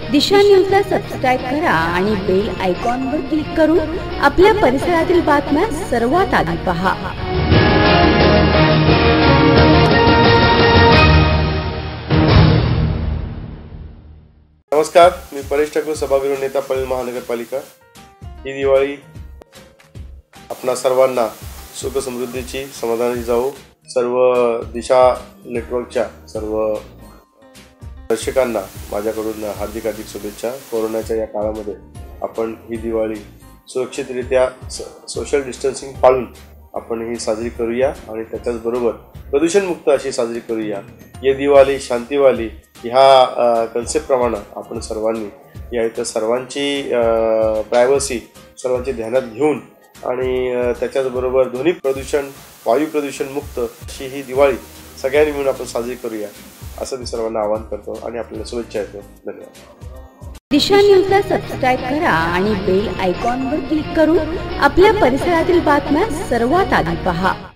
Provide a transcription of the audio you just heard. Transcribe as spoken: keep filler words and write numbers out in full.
दिशा न्यूजला सबस्क्राईब करा आणि बेल आयकॉनवर क्लिक करून आपल्या परिसरातील बातम्या सर्वात आधी पहा। नमस्कार, मी परेश ठाकूर, सभागृह नेता, पनवेल महानगरपालिका। ही दिवाळी आपणा सर्वांना सुख समृद्धीची, समाधानाची जावो। सर्व दिशा नेटवर्कच्या सर्व दर्शकांना माझ्याकडून हार्दिक हार्दिक शुभेच्छा। कोरोनाच्या या काळामध्ये आपण ही दिवाळी सुरक्षितरित्या सोशल डिस्टन्सिंग पाळून आपण ही साजरी करूया आणि त्याच्याच बरोबर प्रदूषणमुक्त अशी साजरी करूया। ये दिवाळी शांतीवाली ह्या कन्सेप्ट प्रमाणे आपण सर्वांनी या इथं सर्वांची प्रायव्हसी सर्वांची ध्यानात घेऊन आणि त्याच्याच बरोबर ध्वनी प्रदूषण, वायू प्रदूषण मुक्त अशी ही दिवाळी सगळ्यांनी मिळून आपण साजरी करूया असं मी सर्वांना आवाहन करतो आणि आपल्याला शुभेच्छा देतो। धन्यवाद। दिशा न्यूजला सबस्क्राईब करा आणि बेल आयकॉनवर क्लिक करून आपल्या परिसरातील बातम्या सर्वात आधी पहा।